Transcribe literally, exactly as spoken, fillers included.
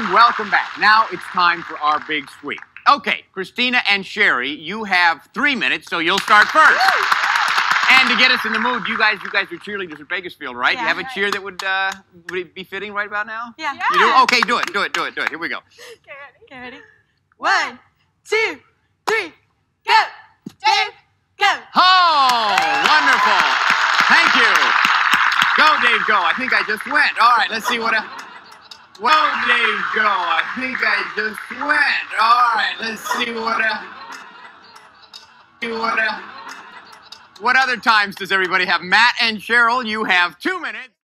and welcome back. Now it's time for our big sweep. Okay, Christina and Sherry, you have three minutes, so you'll start first. Woo! And to get us in the mood, you guys, you guys are cheerleaders at Bakersfield, right? Yeah, you have a right. cheer that would, uh, would it be fitting right about now? Yeah. yeah. You do? Okay, do it, do it, do it, do it. Here we go. Okay, ready? Okay, ready? One, two, three, go! Dave, go! Oh, wonderful. Thank you. Go, Dave, go. I think I just went. All right, let's see what... I... Well, Dave, go. I think I just went. All right, let's see what... Uh... See what... Uh... What other times does everybody have? Matt and Cheryl, you have two minutes.